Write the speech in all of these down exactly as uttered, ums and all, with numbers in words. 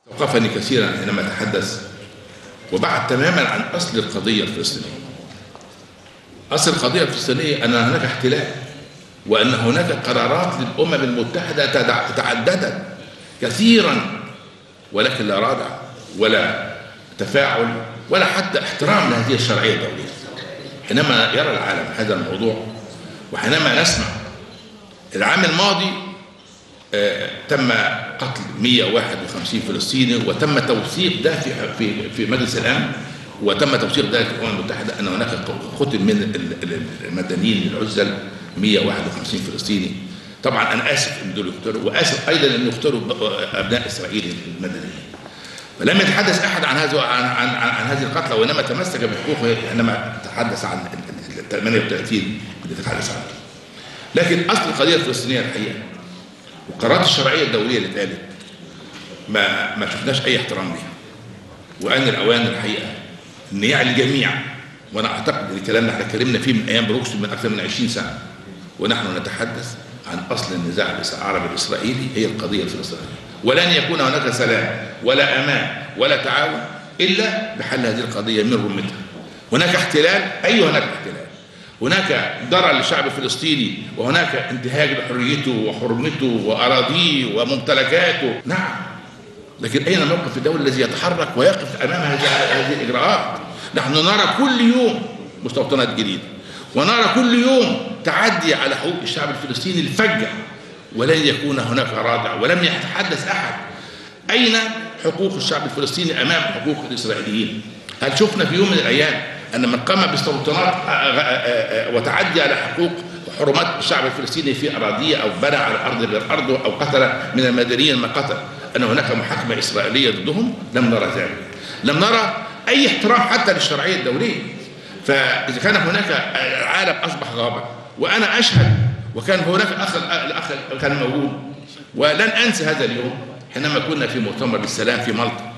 وقفني كثيرا حينما تحدث وبعد تماما عن أصل القضية الفلسطينية. أصل القضية الفلسطينية أن هناك احتلال، وأن هناك قرارات للأمم المتحدة تعددت كثيرا، ولكن لا رادع ولا تفاعل ولا حتى احترام لهذه الشرعية الدولية. حينما يرى العالم هذا الموضوع، وحينما نسمع العام الماضي آه تم قتل مئة وواحد وخمسين فلسطيني، وتم توثيق ده في في في مجلس الامن، وتم توثيق ده في الامم المتحده ان هناك قتل من المدنيين العزل مئة وواحد وخمسين فلسطيني. طبعا انا اسف ان دول يقتلوا، واسف ايضا ان يقتلوا ابناء اسرائيل المدنيين. فلم يتحدث احد عن هذا عن عن, عن, عن هذه القتلى، وانما تمسك بحقوقه حينما تحدث عن ثمانية وثلاثين اللي تتحدث عنه. لكن اصل القضيه الفلسطينيه الحقيقه والقرارات الشرعيه الدوليه اللي اتقالت ما ما شفناش اي احترام ليها. وان الاوان الحقيقه ان يعي الجميع، وانا اعتقد ان الكلام اللي احنا اتكلمنا فيه من ايام بروكسل من اكثر من عشرين سنه، ونحن نتحدث عن اصل النزاع العربي الاسرائيلي هي القضيه الفلسطينيه، ولن يكون هناك سلام ولا امان ولا تعاون الا بحل هذه القضيه من رمتها. هناك احتلال، اي هناك احتلال، هناك ضرر للشعب الفلسطيني، وهناك انتهاك لحريته وحرمته واراضيه وممتلكاته، نعم، لكن اين موقف الدولة الذي يتحرك ويقف امام هذه الاجراءات؟ نحن نرى كل يوم مستوطنات جديده، ونرى كل يوم تعدي على حقوق الشعب الفلسطيني الفجة، ولن يكون هناك رادع، ولم يتحدث احد. اين حقوق الشعب الفلسطيني امام حقوق الاسرائيليين؟ هل شفنا في يوم من الايام ان من قام باستوطانات وتعدي على حقوق وحرمات الشعب الفلسطيني في اراضيه، او بنى على ارض غير ارضه، او قتل من المدنيين ما قتل، ان هناك محاكمه اسرائيليه ضدهم؟ لم نرى ذلك. لم نرى اي احترام حتى للشرعيه الدوليه. فاذا كان هناك العالم اصبح غابه، وانا اشهد، وكان هناك اخ الاخ كان موجود، ولن انسى هذا اليوم حينما كنا في مؤتمر للسلام في مالطا،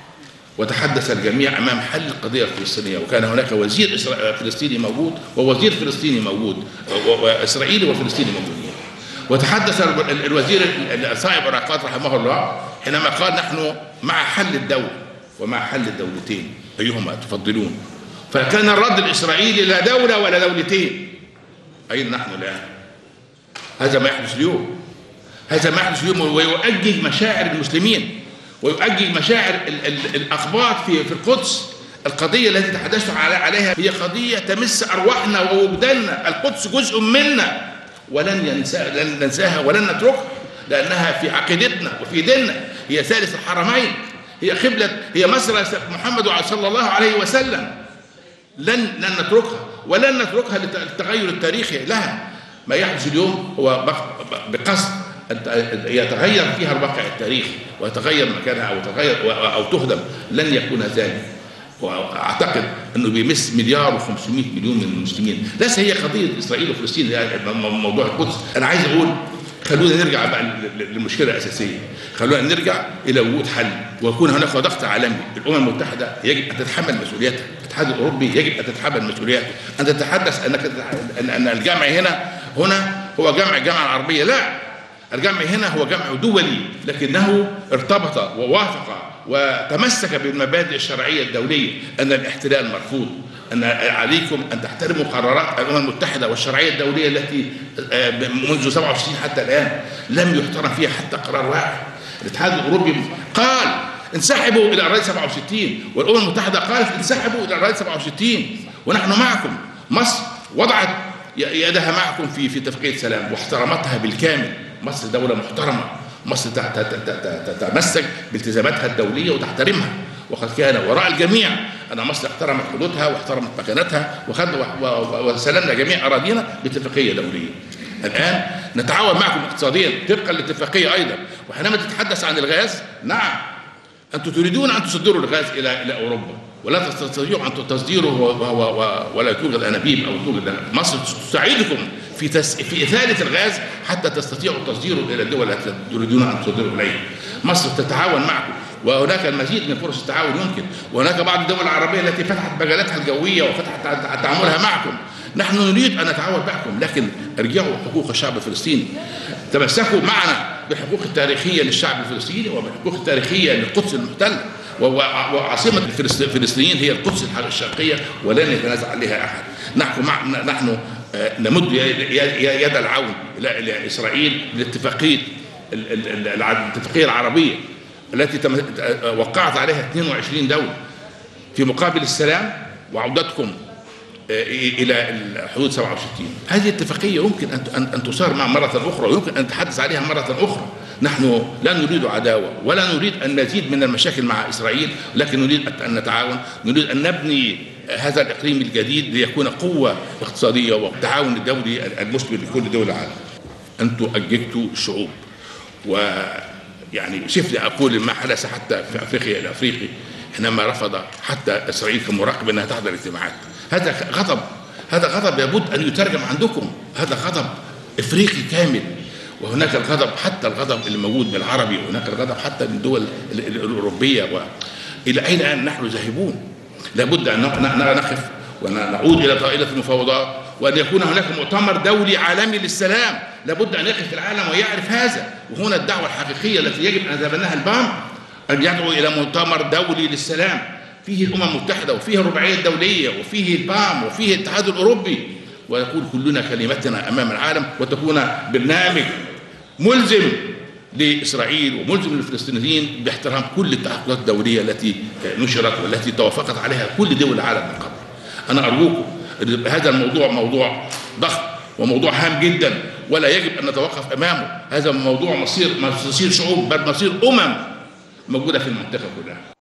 وتحدث الجميع امام حل القضيه الفلسطينيه، وكان هناك وزير فلسطيني موجود ووزير فلسطيني موجود، واسرائيلي وفلسطيني موجودين. وتحدث الوزير صائب عراقات رحمه الله حينما قال نحن مع حل الدولة ومع حل الدولتين، أيهما تفضلون؟ فكان الرد الإسرائيلي لا دولة ولا دولتين. أين نحن الآن؟ هذا ما يحدث اليوم، هذا ما يحدث اليوم، ويؤجج مشاعر المسلمين، ويؤجج مشاعر الأقباط في في القدس. القضية التي تحدثت عليها هي قضية تمس أرواحنا ووجداننا، القدس جزء منا، ولن ينسى لن ننساها ولن نتركها، لأنها في عقيدتنا وفي ديننا، هي ثالث الحرمين، هي قبلة، هي مصر محمد صلى الله عليه وسلم. لن لن نتركها ولن نتركها للتغير التاريخي لها. ما يحدث اليوم هو بقصد أن يتغير فيها الواقع التاريخي ويتغير مكانها أو تغير أو تهدم، لن يكون ذلك. واعتقد انه بيمس مليار وخمسمائة مليون من المسلمين. ليس هي قضيه اسرائيل وفلسطين، موضوع القدس. انا عايز اقول خلونا نرجع بقى للمشكله الاساسيه، خلونا نرجع الى وجود حل، ويكون هناك ضغط عالمي. الامم المتحده يجب ان تتحمل مسؤوليتها، الاتحاد الاوروبي يجب ان تتحمل مسؤوليته. ان تتحدث انك ان الجمع هنا هنا هو جمع الجامعه العربيه، لا، الجمع هنا هو جمع دولي، لكنه ارتبط ووافق وتمسك بالمبادئ الشرعية الدولية، أن الاحتلال مرفوض، أن عليكم أن تحترموا قرارات الأمم المتحدة والشرعية الدولية التي منذ سبعة وستين حتى الآن لم يحترم فيها حتى قرار واحد. الاتحاد الأوروبي قال انسحبوا إلى أراضي سبعة وستين، والأمم المتحدة قالت انسحبوا إلى أراضي سبعة وستين، ونحن معكم. مصر وضعت يدها معكم في في اتفاقية سلام واحترمتها بالكامل. مصر دولة محترمة، مصر تتمسك بالتزاماتها الدولية وتحترمها، وقد كان وراء الجميع أن مصر احترمت حدودها واحترمت مكانتها وسلمنا جميع أراضينا باتفاقية دولية. الآن نتعاون معكم اقتصاديا طبقا للاتفاقية أيضا. وحينما تتحدث عن الغاز، نعم، أنتم تريدون أن تصدروا الغاز إلى إلى أوروبا، ولا تستطيعوا أن تصديره ولا توجد أنابيب أو توجد. مصر تساعدكم في تس... في إثالة الغاز حتى تستطيعوا تصديره إلى الدول التي تريدون أن تصدروا إليها. مصر تتعاون معكم، وهناك المزيد من فرص التعاون يمكن، وهناك بعض الدول العربية التي فتحت مجالاتها الجوية وفتحت تعاملها معكم. نحن نريد أن نتعاون معكم، لكن ارجعوا حقوق الشعب الفلسطيني، تمسكوا معنا بالحقوق التاريخية للشعب الفلسطيني وبالحقوق التاريخية للقدس المحتلة، وعاصمة الفلسطينيين هي القدس الشرقية ولن يتنازع عليها أحد. نحن نحن نمد يد العون إلى إسرائيل للاتفاقية الاتفاقية العربية التي وقعت عليها اثنين وعشرين دولة في مقابل السلام وعودتكم إلى الحدود سبعة وستين. هذه اتفاقية يمكن أن تصار مع مرة أخرى ويمكن أن نتحدث عليها مرة أخرى. نحن لا نريد عداوة ولا نريد أن نزيد من المشاكل مع إسرائيل، لكن نريد أن نتعاون، نريد أن نبني هذا الإقليم الجديد ليكون قوة اقتصادية والتعاون الدولي المثمر لكل دول العالم. أنتم أججتوا الشعوب، ويعني شفت أقول ما حدث حتى في أفريقيا الأفريقي حينما رفض حتى إسرائيل كمراقب أنها تحضر اجتماعات. هذا غضب، هذا غضب لابد أن يترجم عندكم، هذا غضب إفريقي كامل. وهناك الغضب حتى الغضب اللي موجود بالعربي، وهناك الغضب حتى من الدول الأوروبية. وإلى أين نحن ذاهبون؟ لابد أن نقف ونعود إلى طائلة المفاوضات، وأن يكون هناك مؤتمر دولي عالمي للسلام. لابد أن يقف العالم ويعرف هذا. وهنا الدعوة الحقيقية التي يجب أن يتبناها البام، أن يدعو إلى مؤتمر دولي للسلام فيه الأمم المتحدة وفيه الرباعية الدولية وفيه البام وفيه الاتحاد الأوروبي، ويكون كلنا كلمتنا أمام العالم، وتكون برنامج ملزم لإسرائيل وملزم للفلسطينيين باحترام كل التعاقدات الدولية التي نشرت والتي توافقت عليها كل دول العالم من قبل. أنا أرجوكم، هذا الموضوع موضوع ضخم وموضوع هام جدا ولا يجب أن نتوقف أمامه. هذا موضوع مصير مصير شعوب بل مصير أمم موجودة في المنطقة كلها.